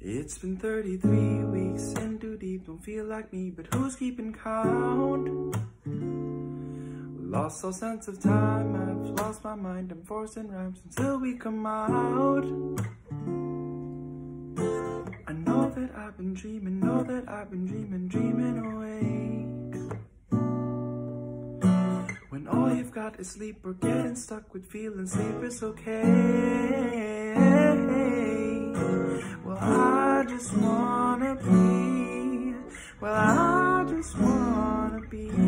It's been 33 weeks in too deep, don't feel like me, but who's keeping count? Lost all sense of time, I've lost my mind, I'm forcing rhymes until we come out. I know that I've been dreaming, dreaming away. When all you've got is sleep, or getting stuck with feeling sleep is okay. Well, I just wanna be